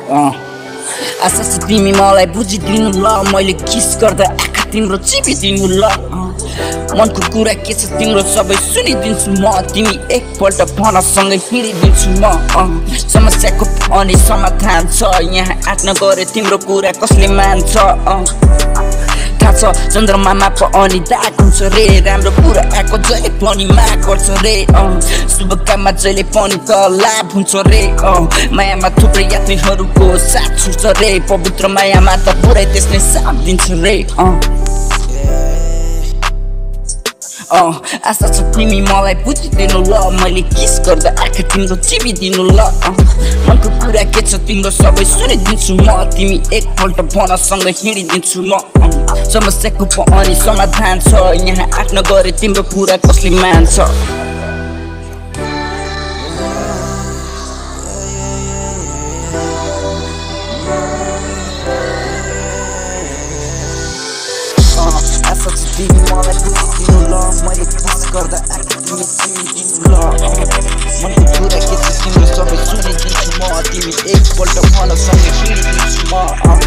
आशा छ तिमी मलाई बुझिदिनु ल मैले किस गर्दा आँखा तिम्रो चिपिदिनु ल मनको कुरा के छ तिम्रो सबै सुनिदिन्छु म तिमी एकपल्ट भनसँगै हिँडिदिन्छु म समस्याको अनि समाधान छ यहाँ आँट्न गरे तिम्रो कुरा कसले मान्छ थाहा छ चन्द्रमामा पनि दाग हुन्छ रे राम्रो कुरा आएको जहिले पनि माग गर्छ रे शुभ काममा जहिले पनि त लाभ हुन्छ रे मायामा थुप्रै यात्रीहरूको साथ छुट्छ रे पवित्र मायामा त पुरै त्यसले साथ दिन्छ रे आशा छ तिमी मलाई बुझिदिनु ल मैले किस गर्दा आँखा तिम्रो चिपिदिनु ल मनको कुरा के छ तिम्रो सबै सुनिदिन्छु म तिमी एकपल्ट भनसँगै हिँडिदिन्छु म समस्याको पनि समाधान छ यहाँ आँट्न गरे तिम्रो कुरा कसले मान्छ आशा छ तिमी मलाई बुझिदिनु ल मैले किस गर्दा आँखा तिम्रो चिपिदिनु ल मनको कुरा के छ तिम्रो सबै सुनिदिन्छु म तिमी एकपल्ट भनसँगै हिँडिदिन्छु म